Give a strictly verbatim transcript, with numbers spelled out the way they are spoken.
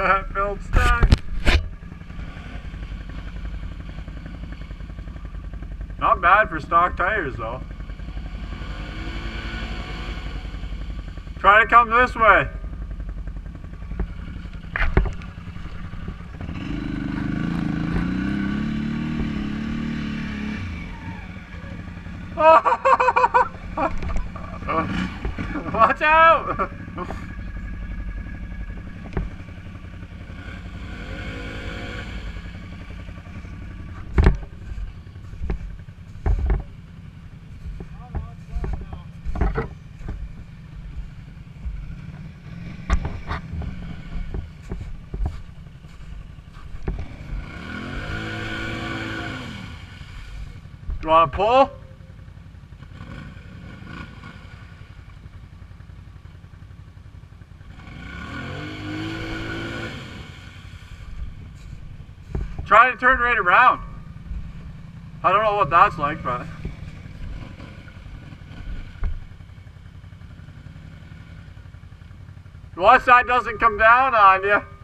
Filled stack. Not bad for stock tires though. Try to come this way. Watch out! You want to pull? Try to turn right around. I don't know what that's like, but watch that doesn't come down on you.